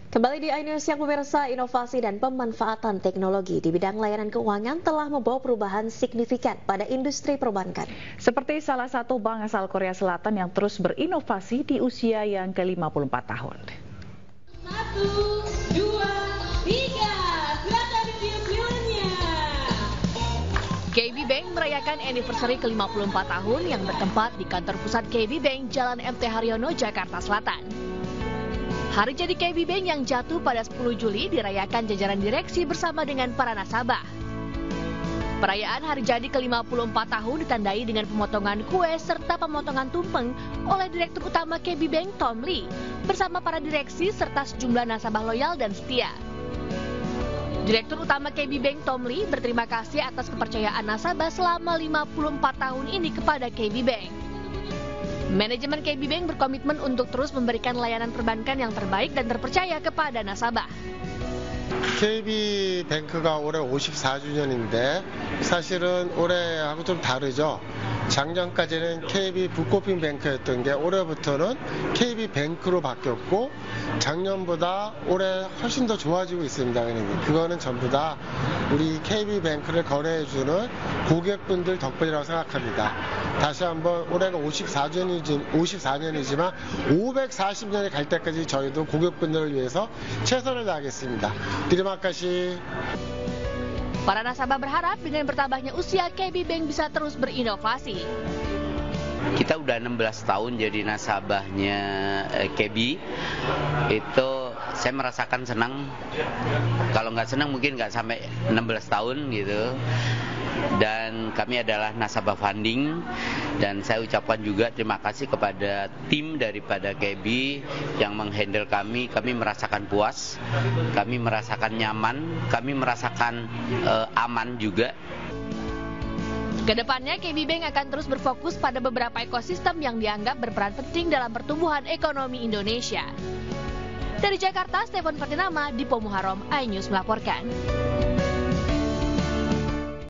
Kembali di iNews yang pemirsa, inovasi dan pemanfaatan teknologi di bidang layanan keuangan telah membawa perubahan signifikan pada industri perbankan. Seperti salah satu bank asal Korea Selatan yang terus berinovasi di usia yang ke-54 tahun. 1, 2, 3, silakan review-nya. KB Bank merayakan anniversary ke-54 tahun yang bertempat di kantor pusat KB Bank Jalan MT Haryono, Jakarta Selatan. Hari jadi KB Bank yang jatuh pada 10 Juli dirayakan jajaran direksi bersama dengan para nasabah. Perayaan hari jadi ke-54 tahun ditandai dengan pemotongan kue serta pemotongan tumpeng oleh Direktur Utama KB Bank Tom Lee bersama para direksi serta sejumlah nasabah loyal dan setia. Direktur Utama KB Bank Tom Lee berterima kasih atas kepercayaan nasabah selama 54 tahun ini kepada KB Bank. Manajemen KB Bank berkomitmen untuk terus memberikan layanan perbankan yang terbaik dan terpercaya kepada nasabah. KB뱅크가 올해 54주년인데 사실은 올해하고 좀 다르죠. 작년까지는 KB 북코핀 뱅크였던 게 올해부터는 KB뱅크로 바뀌었고 작년보다 올해 훨씬 더 좋아지고 있습니다. 그거는 전부 다 우리 KB뱅크를 거래해주는 고객분들 덕분이라고 생각합니다. 다시 한번 올해가 54년이지만 540년이 갈 때까지 저희도 고객분들을 위해서 최선을 다하겠습니다. Terima kasih. Para nasabah berharap dengan bertambahnya usia KB Bank bisa terus berinovasi. Kita udah 16 tahun jadi nasabahnya KB. Itu saya merasakan senang. Kalau nggak senang mungkin nggak sampai 16 tahun gitu. Dan kami adalah nasabah funding, dan saya ucapkan juga terima kasih kepada tim daripada KB yang menghandle kami merasakan puas, kami merasakan nyaman, kami merasakan aman juga. Kedepannya KB Bank akan terus berfokus pada beberapa ekosistem yang dianggap berperan penting dalam pertumbuhan ekonomi Indonesia. Dari Jakarta, Stefan Fatinama di Pomuharom, iNews melaporkan.